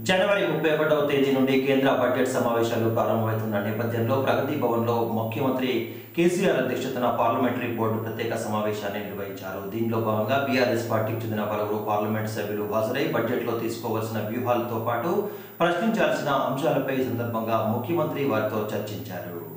జనవరి 31వ తేదీ నుండి కేంద్ర బడ్జెట్ సమావేశాలు ప్రారంభమవుతున్న నేపథ్యంలో ప్రగతి భవన్లో ముఖ్యమంత్రి కేసీఆర్ అధ్యక్షతన పార్లమెంటరీ బోర్డు ప్రత్యేక సమావేశాన్ని నిర్వహించారు. దీనిలో భాగంగా బీఆర్ఎస్ పార్టీకి చెందిన పలువురు పార్లమెంట్ సభ్యులు హాజరై బడ్జెట్లో తీసుకోవాల్సిన వ్యూహాలతో పాటు ప్రశ్నించాల్సిన అంశాలపై సందర్భంగా ముఖ్యమంత్రి వారితో చర్చించారు.